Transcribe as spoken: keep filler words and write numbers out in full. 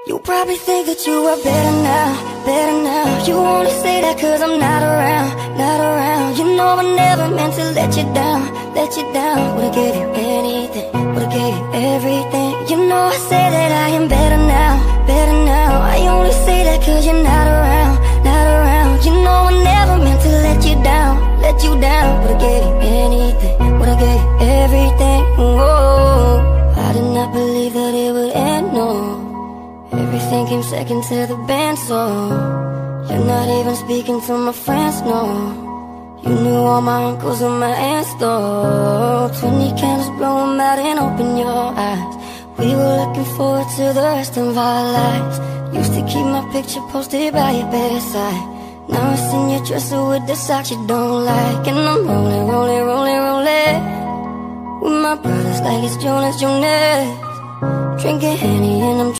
You probably think that you are better now, better now. You only say that cause I'm not around, not around. You know I never meant to let you down, let you down. Would've gave you anything, would've gave you everything. You know I say that I am better now, better now. I only say that cause you're not around, not around. You know I never meant to let you down, let you down. Would've gave you anything, would've gave you everything. Whoa, I did not believe that it would end, no. Everything came second to the band, so you're not even speaking to my friends, no. You knew all my uncles and my aunts, though. Twenty candles, blow them out and open your eyes. We were looking forward to the rest of our lives. Used to keep my picture posted by your bedside. Now it's in your dresser with the socks you don't like. And I'm rolling, rolling, rolling, rolling with my brothers like it's Jonas, Jonas. Drinking Henny and I'm